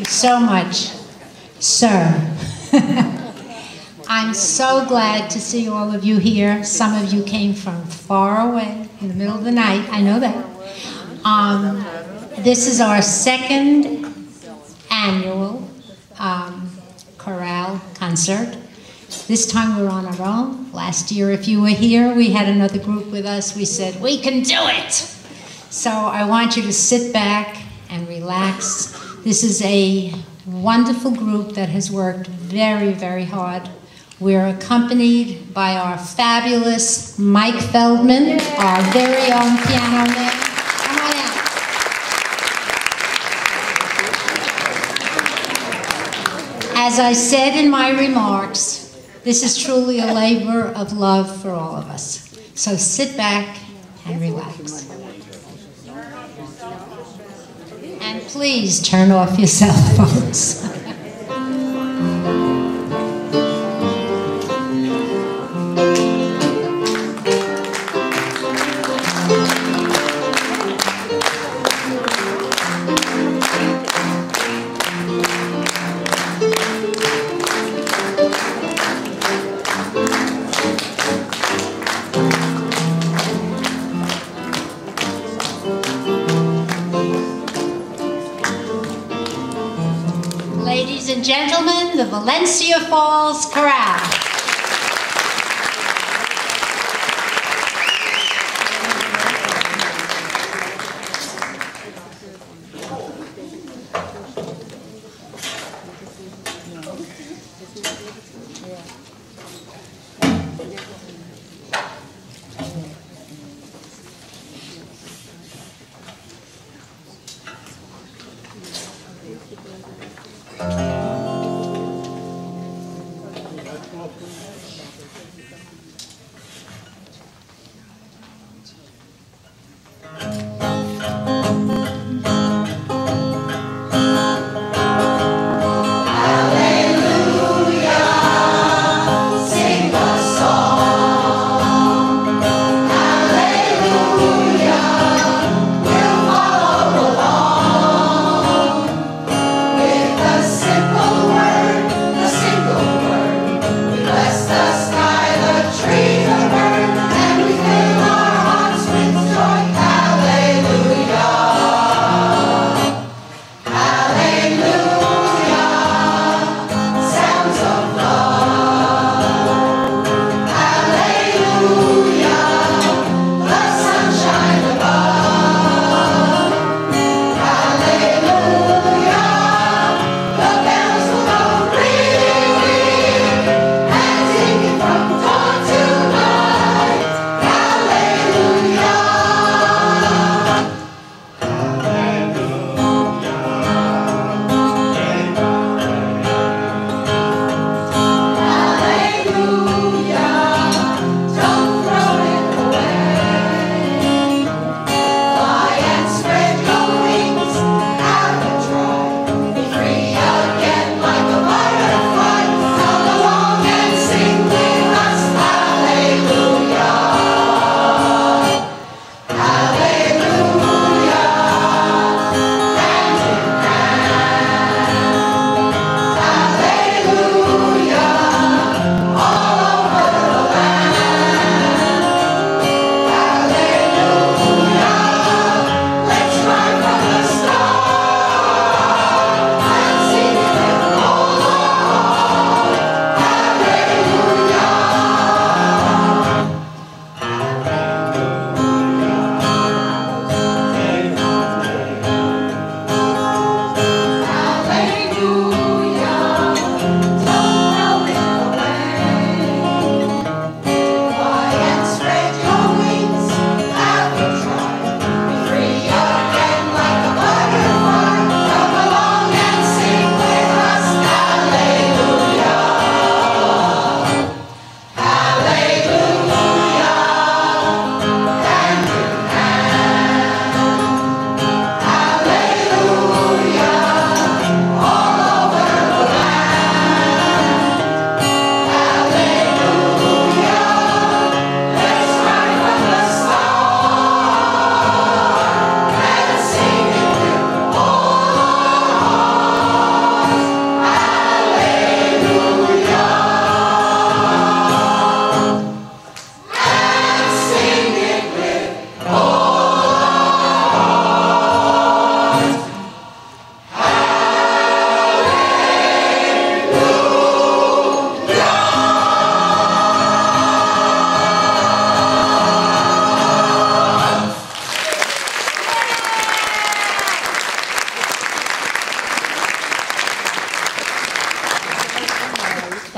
so much, sir. I'm so glad to see all of you here. Some of you came from far away in the middle of the night. I know that. This is our second annual Chorale concert. This time we're on our own. Last year, if you were here, we had another group with us. We said, we can do it. So I want you to sit back and relax. This is a wonderful group that has worked very, very hard. We're accompanied by our fabulous Mike Feldman, our very own piano man. Come on out. As I said in my remarks, this is truly a labor of love for all of us. So sit back and relax. And please turn off your cell phones. Ladies and gentlemen, the Valencia Falls Chorale.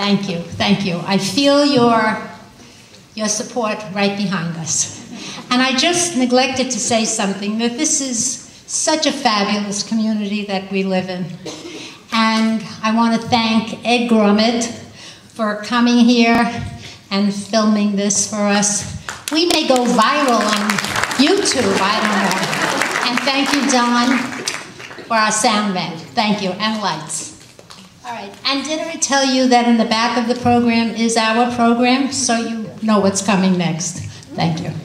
Thank you, thank you. I feel your support right behind us. And I just neglected to say something, that this is such a fabulous community that we live in. And I want to thank Ed Grumet for coming here and filming this for us. We may go viral on YouTube, I don't know. And thank you, Don, for our sound man. Thank you, and lights. All right, and did I tell you that in the back of the program is our program, so you know what's coming next. Thank you.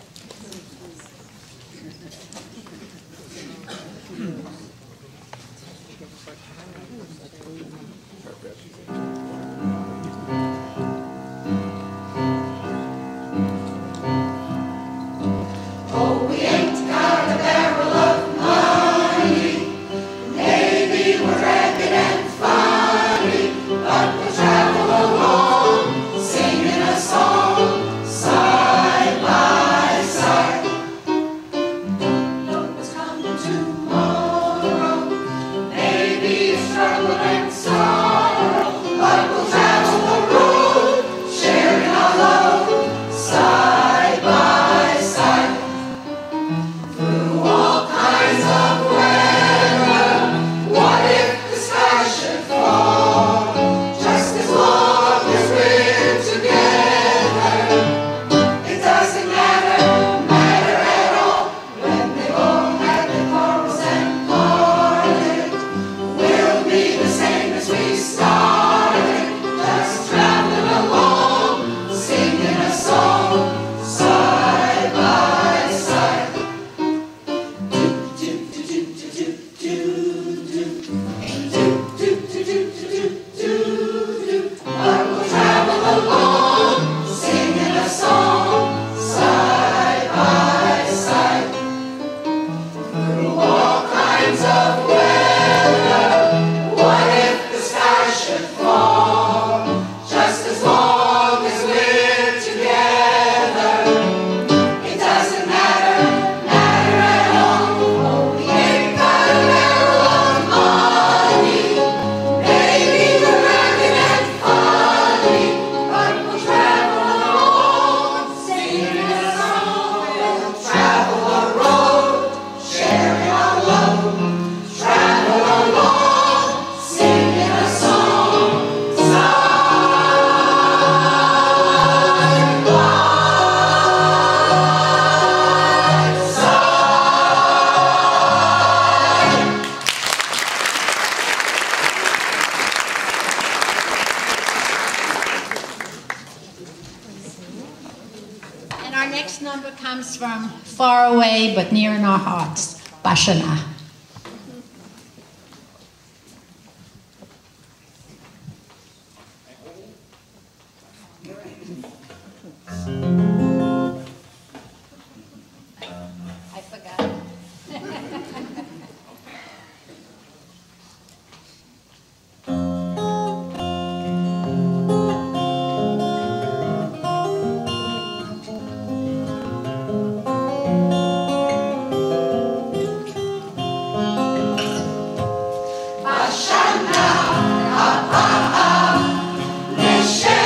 From far away, but near in our hearts, Bashana. I forgot.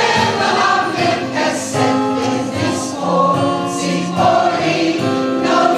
No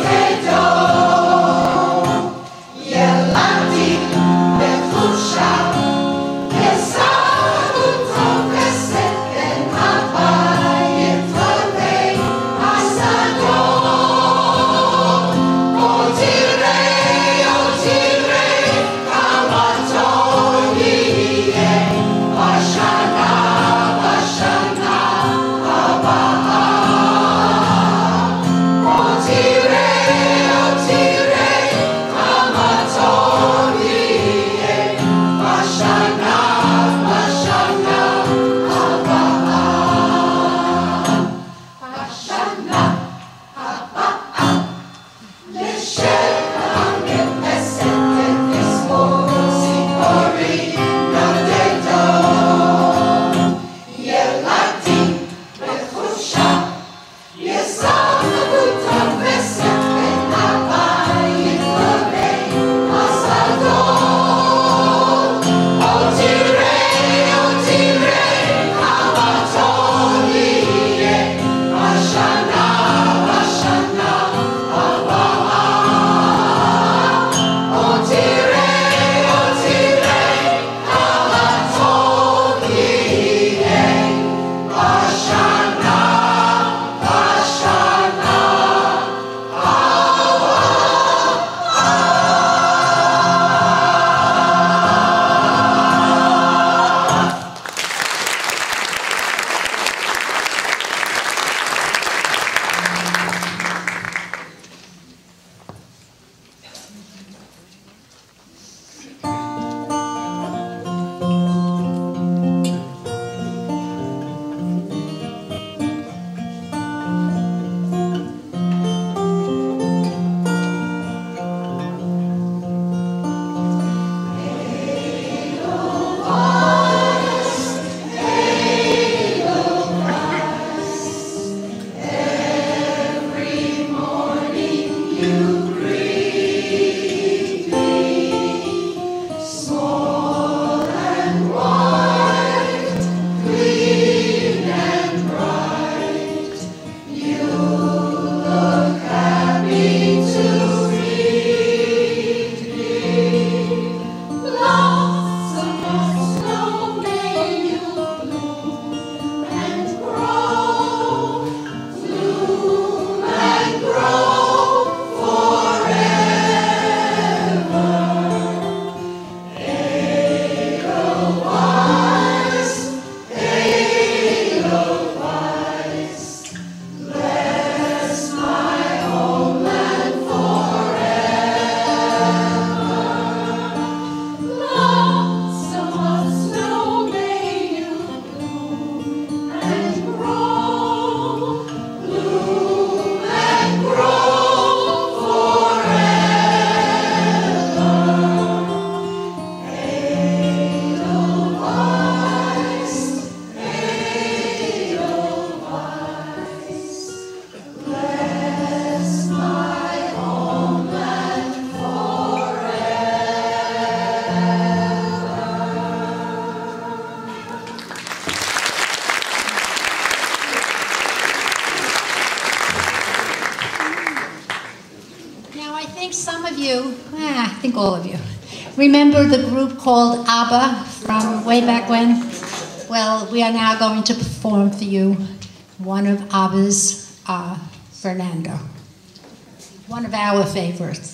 I think some of you, I think all of you, remember the group called ABBA from way back when? Well, we are now going to perform for you one of ABBA's Fernando, one of our favorites.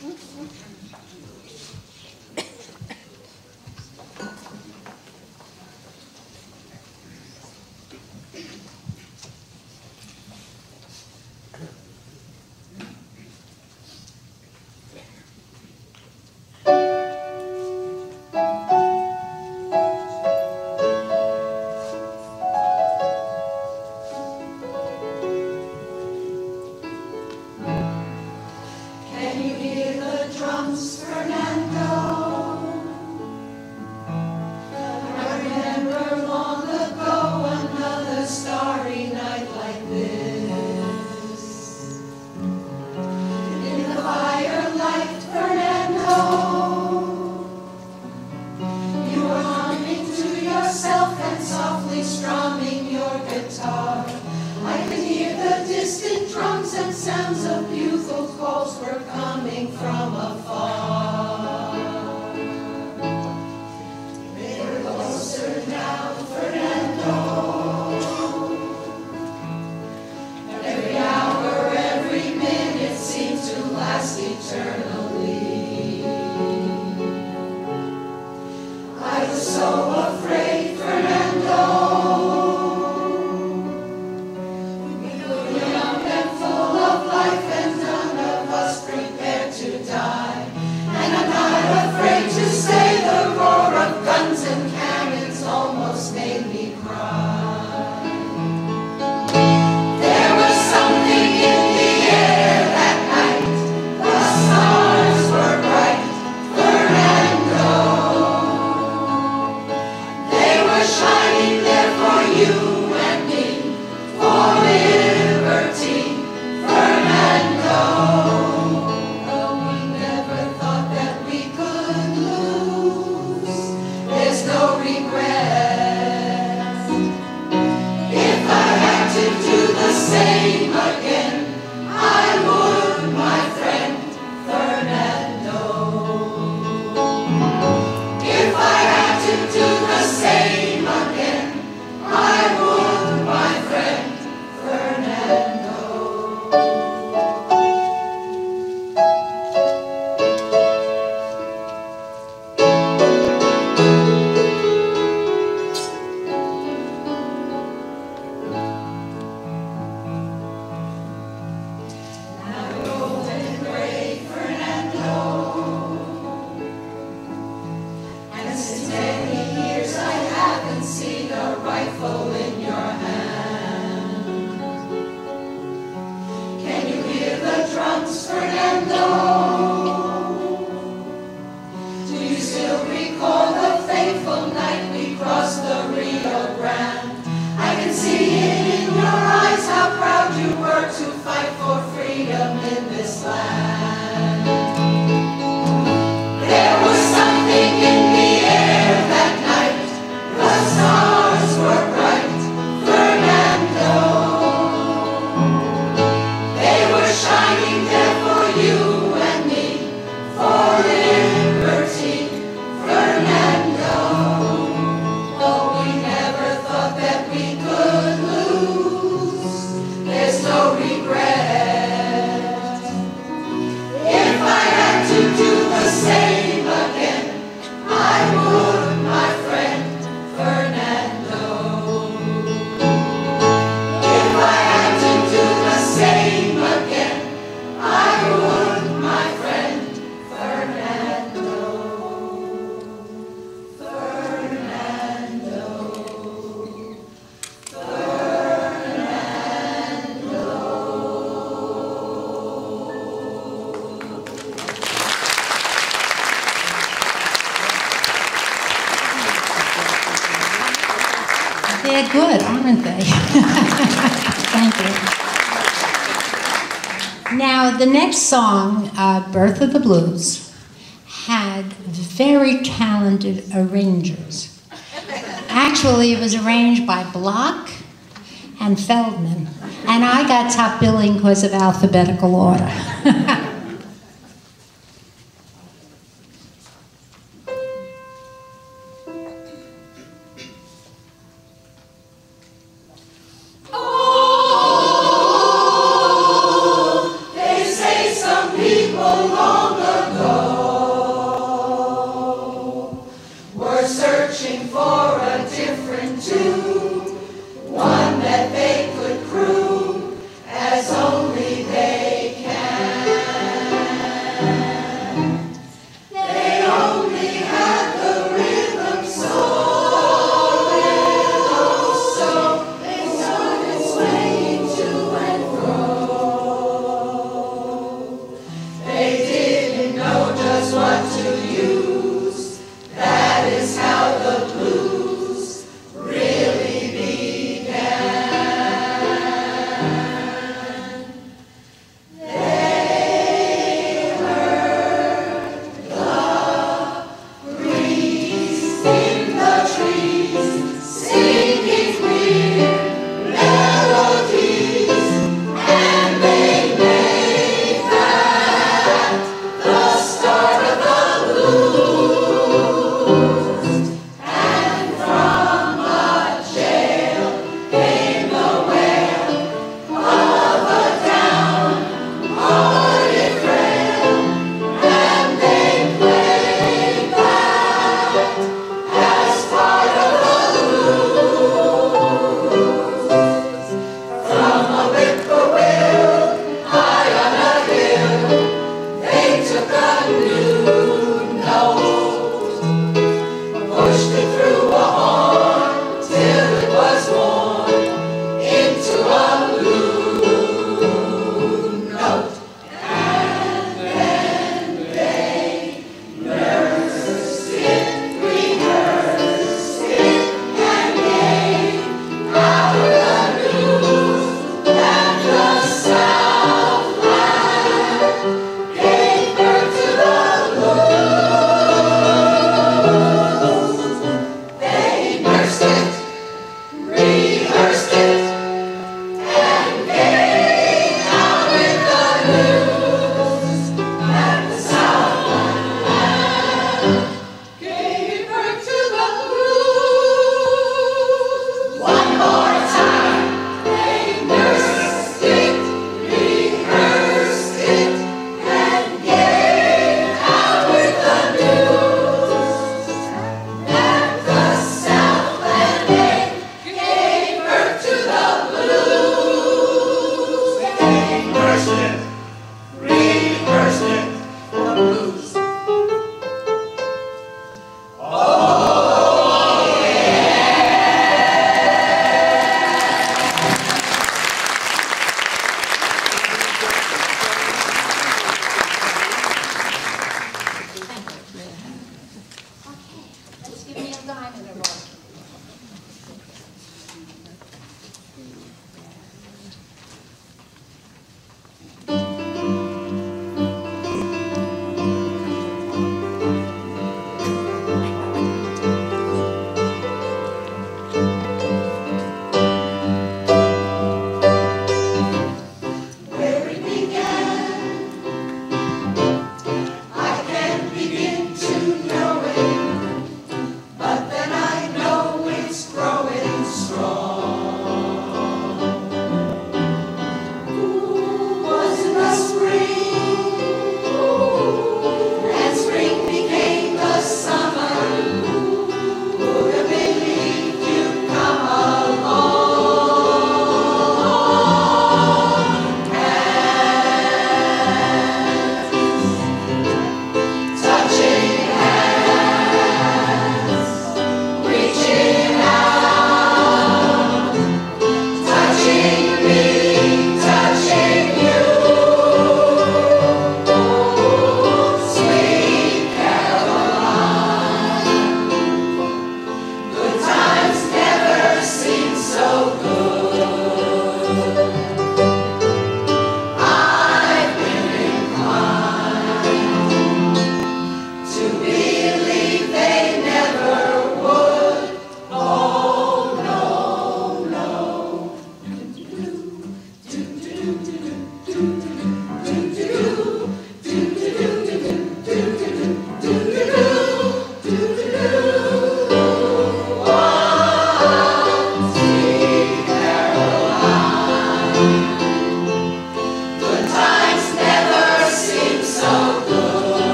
They're good, aren't they? Thank you. Now, the next song, Birth of the Blues, had very talented arrangers. Actually, it was arranged by Block and Feldman, and I got top billing because of alphabetical order.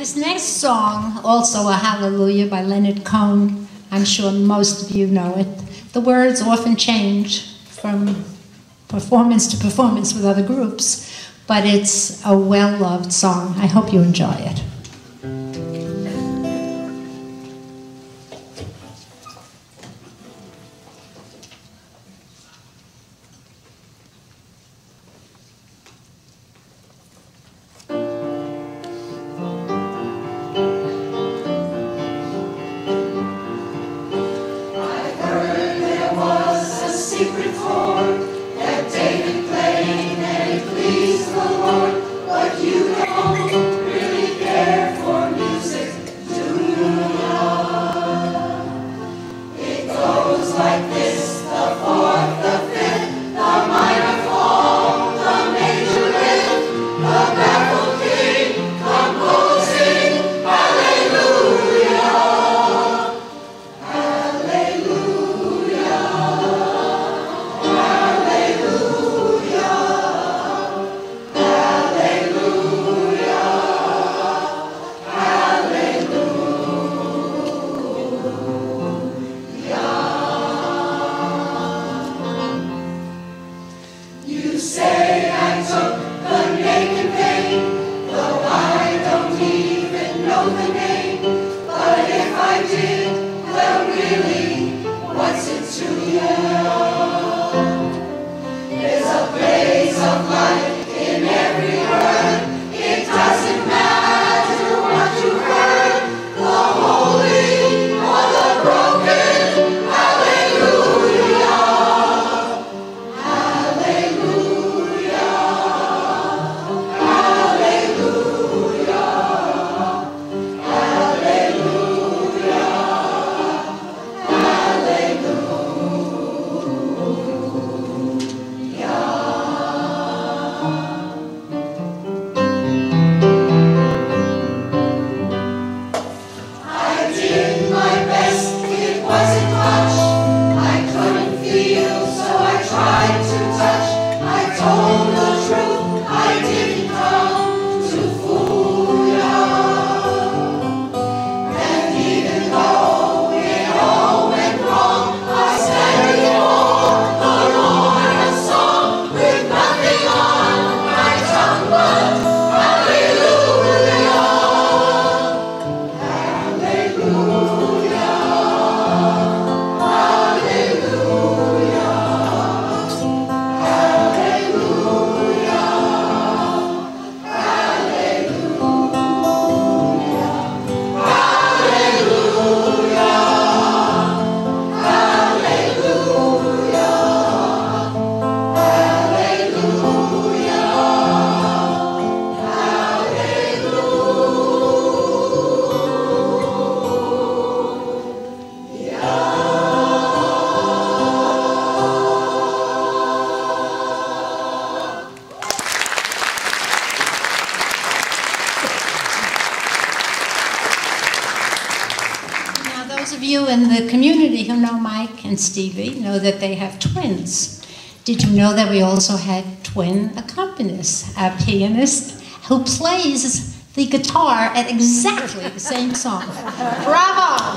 This next song, also a hallelujah by Leonard Cohen, I'm sure most of you know it. The words often change from performance to performance with other groups, but it's a well-loved song. I hope you enjoy it. In the community who know Mike and Stevie know that they have twins. Did you know that we also had twin accompanists? A pianist who plays the guitar at exactly the same song. Bravo!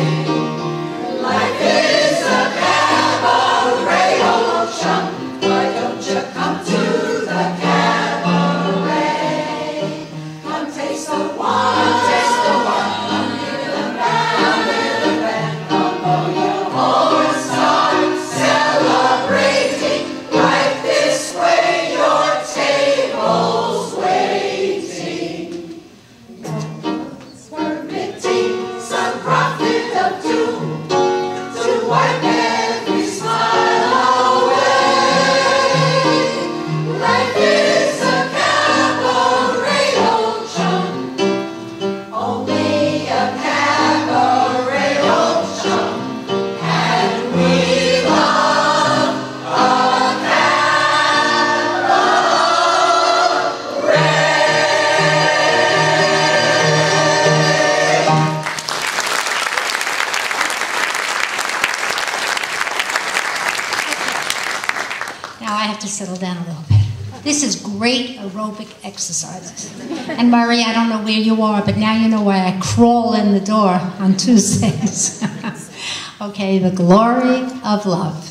Settle down a little bit. This is great aerobic exercises. And Murray, I don't know where you are, but now you know why I crawl in the door on Tuesdays. Okay, the glory of love.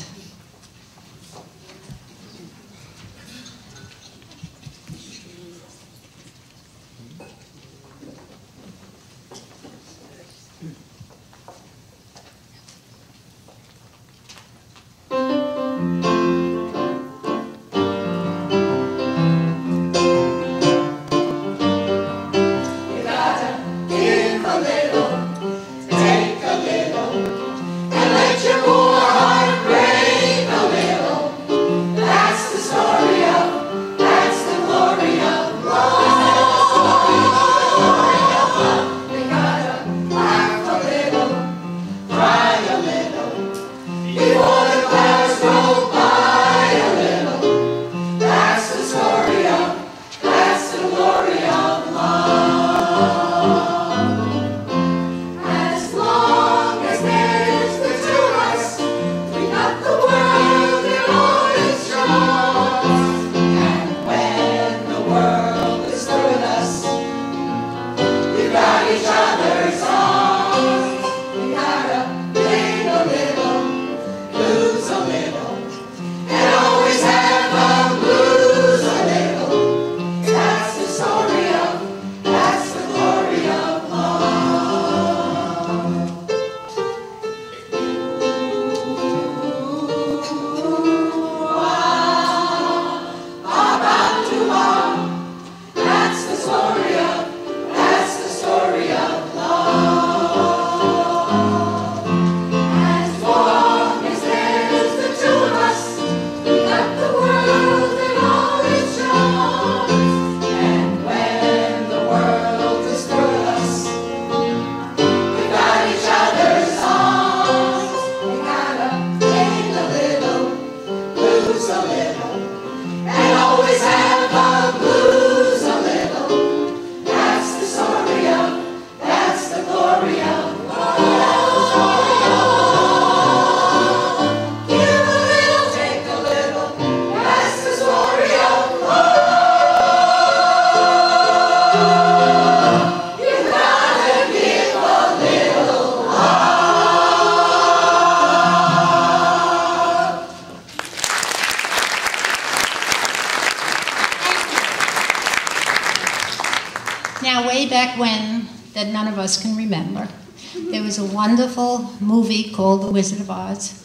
Now, way back when, that none of us can remember, there was a wonderful movie called The Wizard of Oz,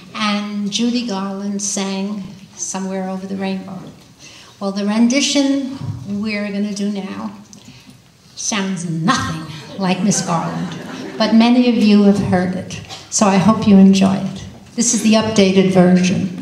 and Judy Garland sang Somewhere Over the Rainbow. Well, the rendition we're going to do now sounds nothing like Miss Garland, but many of you have heard it, so I hope you enjoy it. This is the updated version.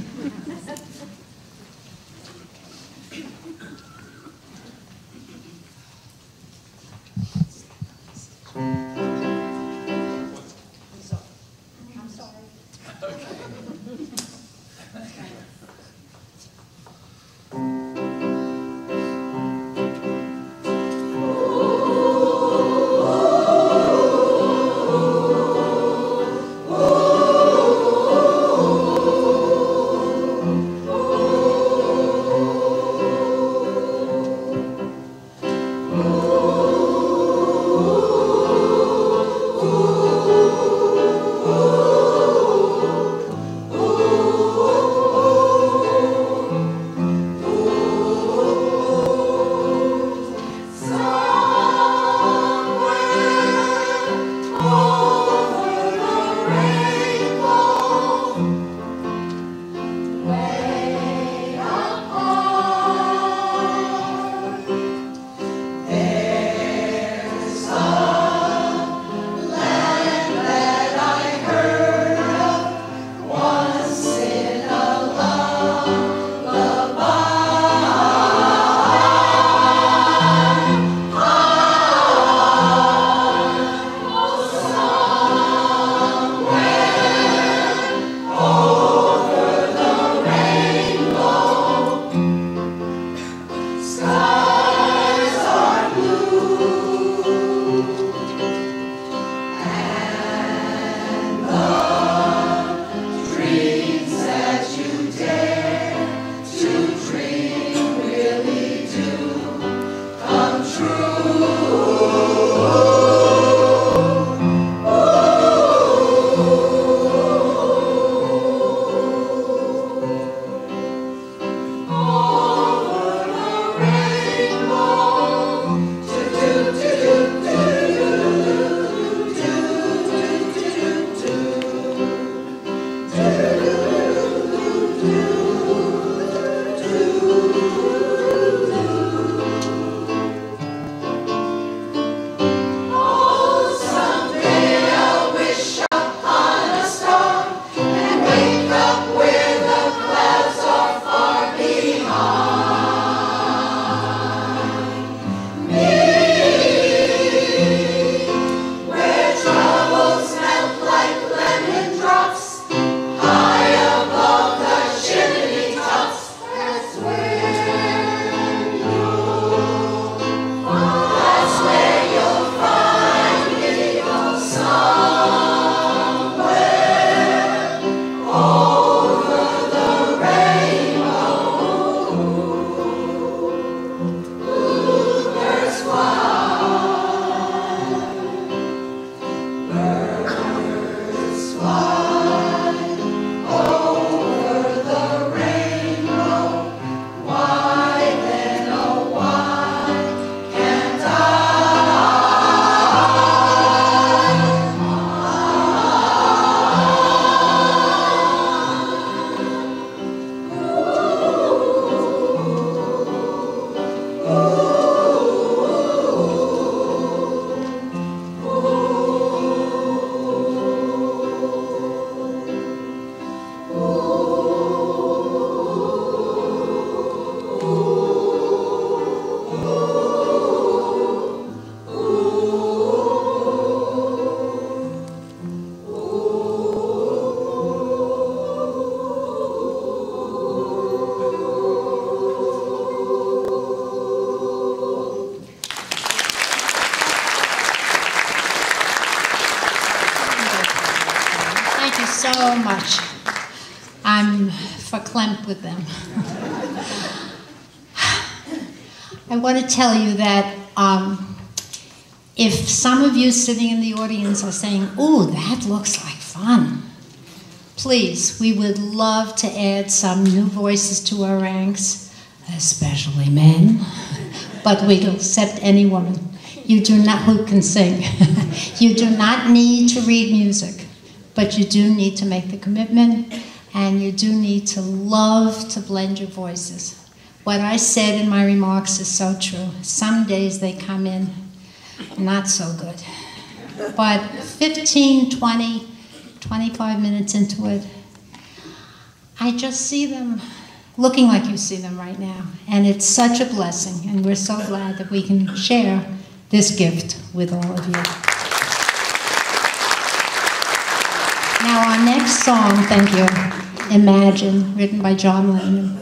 you so much. I'm verklempt with them. I want to tell you that if some of you sitting in the audience are saying, "Ooh, that looks like fun," please, we would love to add some new voices to our ranks, especially men, but we'd accept any woman. You do not, who can sing. You do not need to read music, but you do need to make the commitment, and you do need to love to blend your voices. What I said in my remarks is so true. Some days they come in not so good. But 15, 20, 25 minutes into it, I just see them looking like you see them right now. And it's such a blessing, and we're so glad that we can share this gift with all of you. Now our next song, thank you, Imagine, written by John Lennon.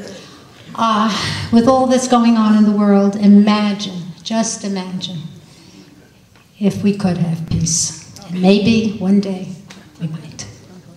With all that's going on in the world, imagine, just imagine, if we could have peace. And maybe one day we might.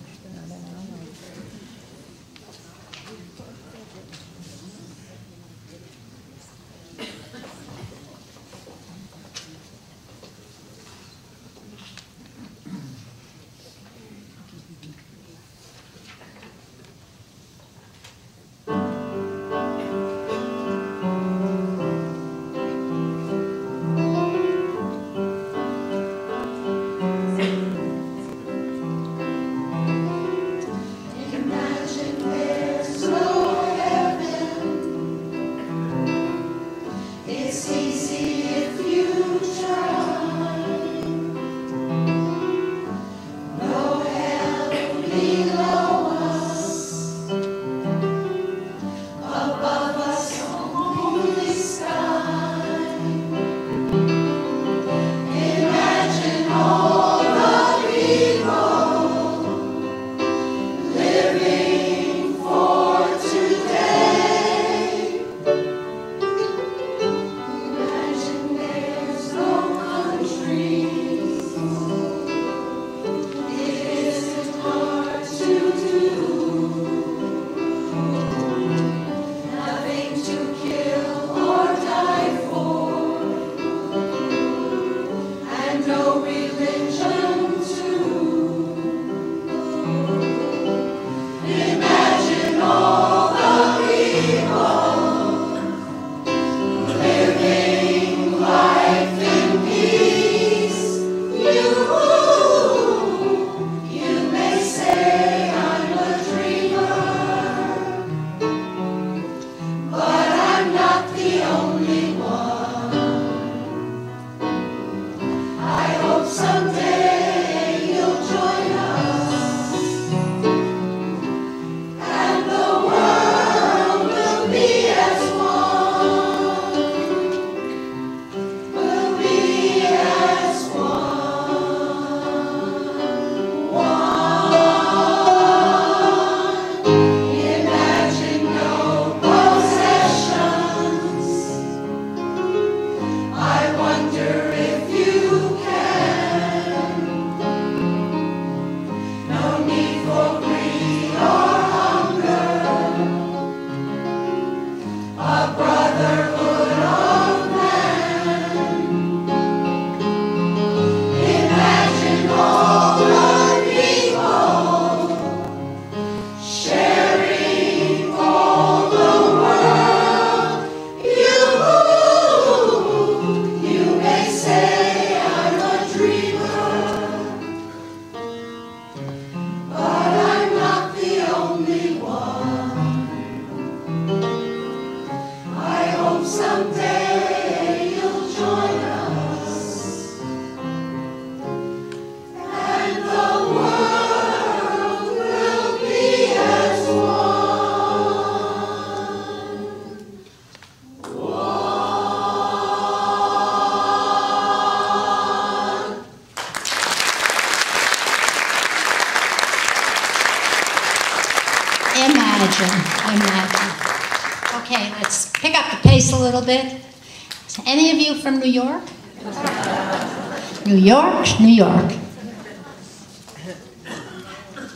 Imagine. Okay, let's pick up the pace a little bit. Is any of you from New York? New York, New York.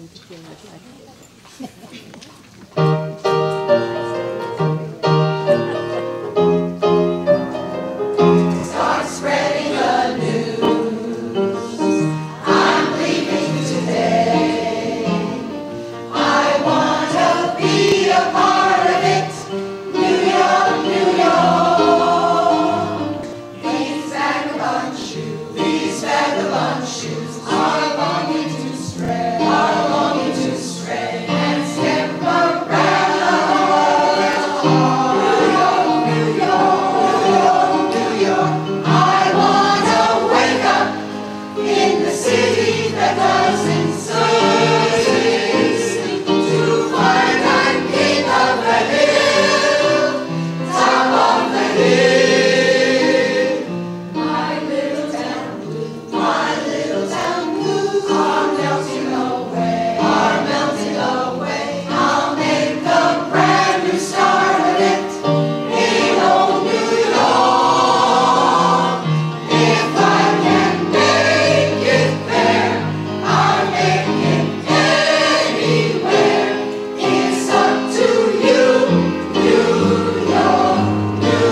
Start spreading the news. I'm leaving today. I want to be a part of it. New York, New York. These vagabond shoes are longing to stray, and step around the hall. New York, New York, New York. I want to wake up in the city that doesn't sleep, to find I'm king of the hill, top of the hill. My little town blues are melting away, I'll make a brand new start of it in old New York. If I can make it there, I'll make it anywhere. It's up to you, New York, New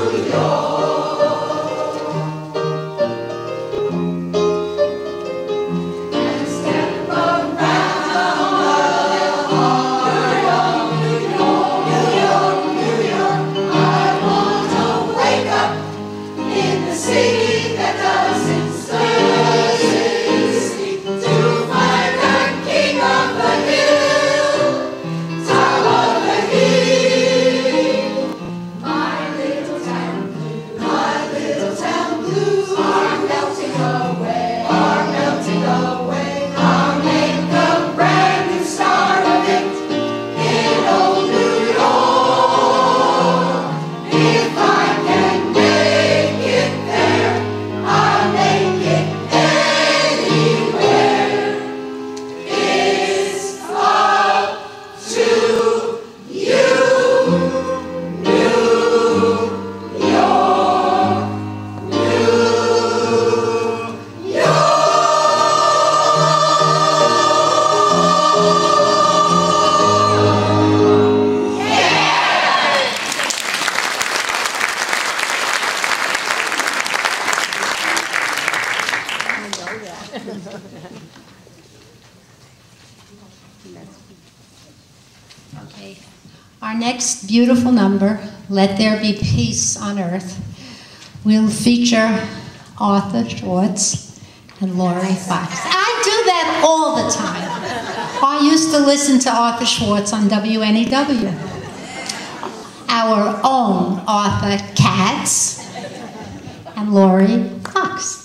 York. And step around the hall. New York, New York, New York. I want to wake up in the city that doesn't sleep, to find I'm king of the hill, top of the hill. My little town blues are melting away, I'll make a brand new start of it in old New York. If I can make it there, I'll make it anywhere. It's up to you, New York, New York. Okay. Our next beautiful number, Let There Be Peace on Earth, will feature Arthur Schwartz and Laurie Fox. I do that all the time. I used to listen to Arthur Schwartz on WNEW. Our own Arthur Katz and Laurie Fox.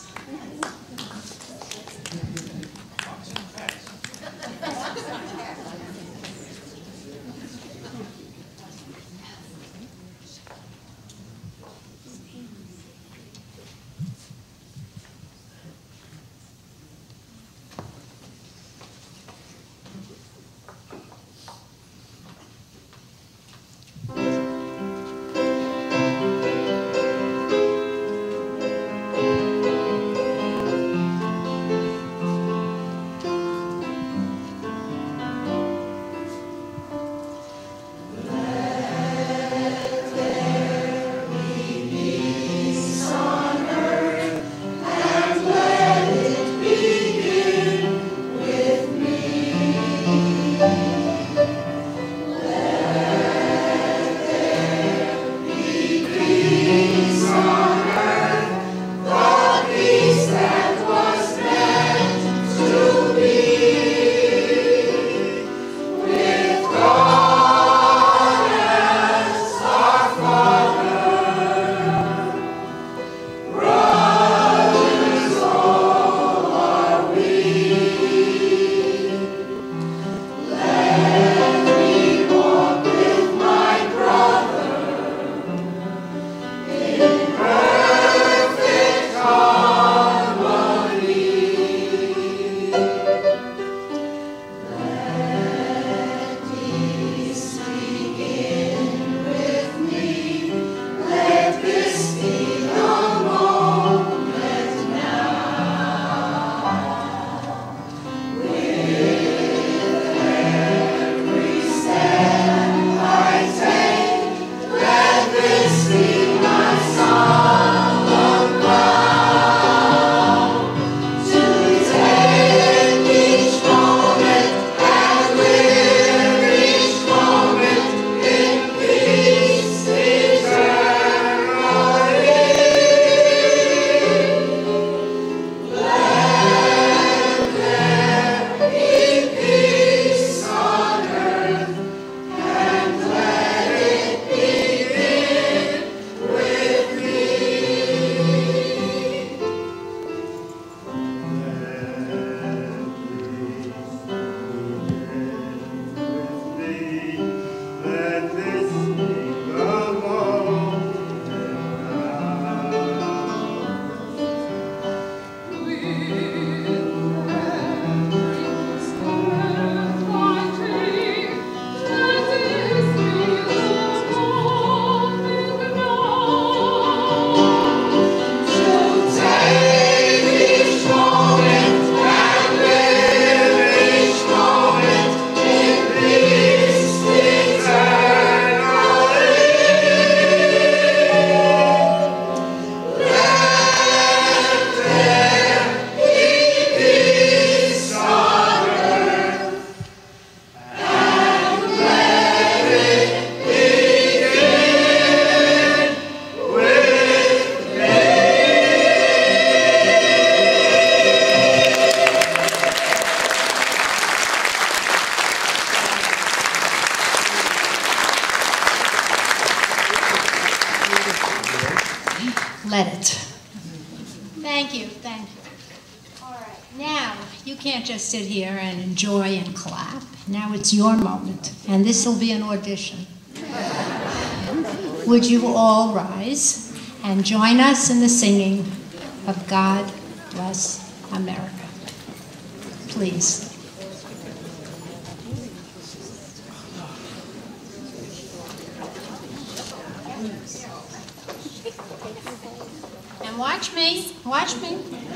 Thank you. All right. Now, you can't just sit here and enjoy and clap. Now it's your moment, and this will be an audition. Would you all rise and join us in the singing of God Bless America? Please. And watch me, watch me.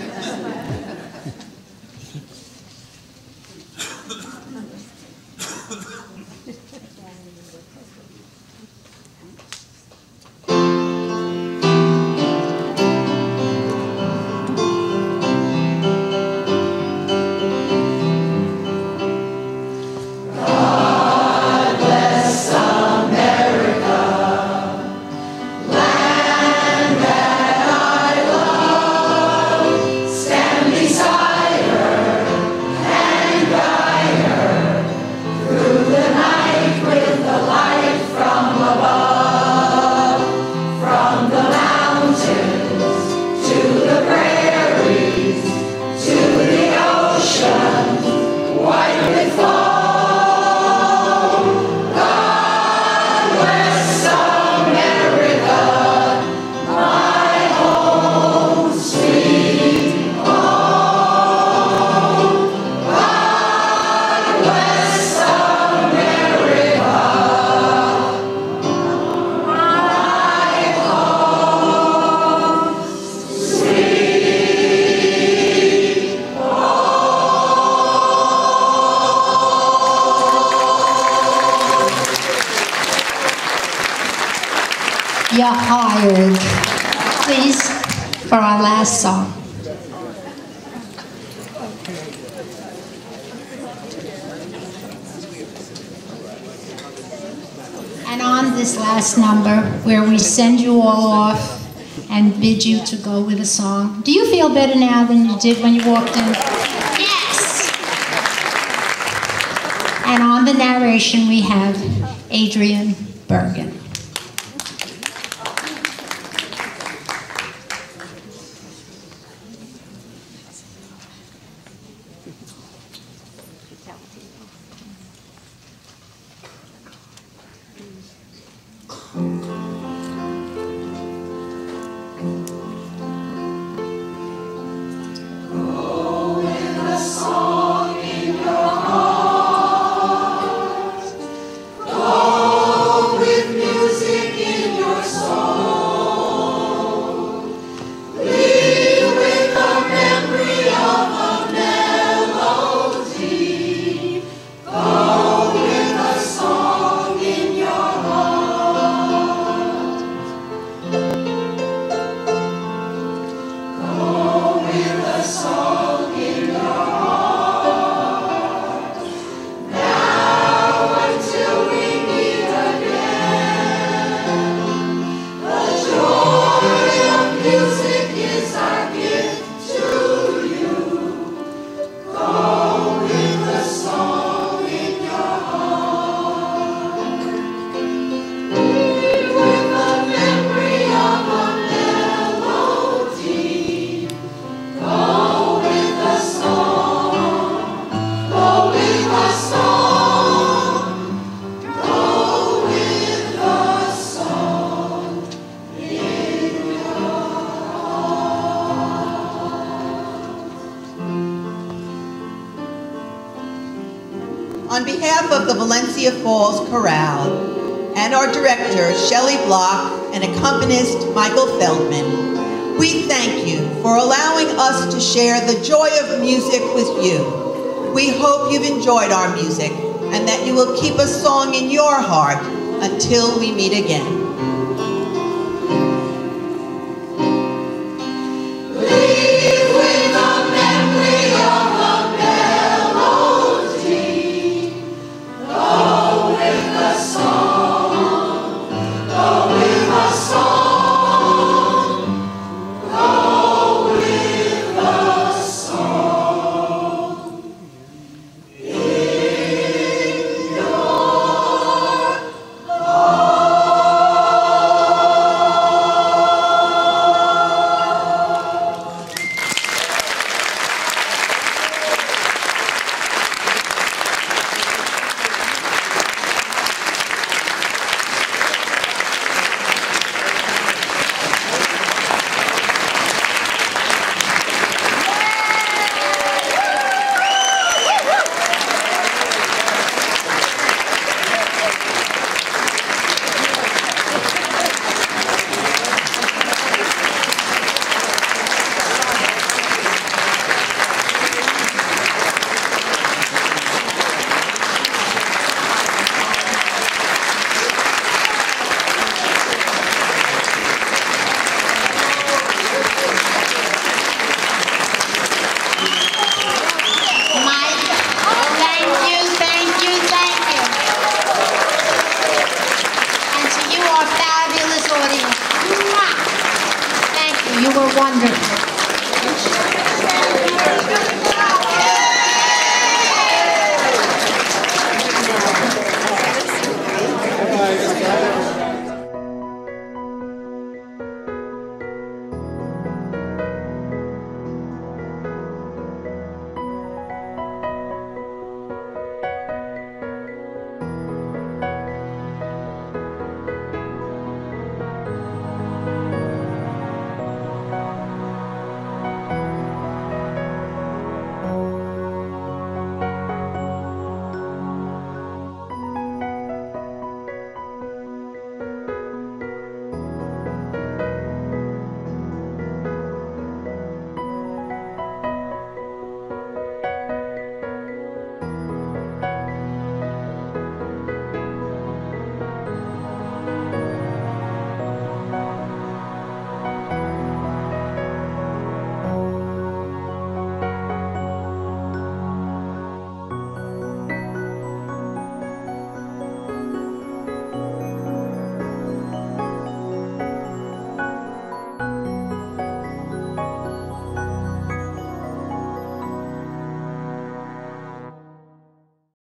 You're hired. Please, for our last song. And on this last number, where we send you all off and bid you to go with a song, do you feel better now than you did when you walked in? Yes! And on the narration, we have Adrian Bergen. On behalf of the Valencia Falls Chorale and our director, Shelley Block, and accompanist, Michael Feldman, we thank you for allowing us to share the joy of music with you. We hope you've enjoyed our music and that you will keep a song in your heart until we meet again.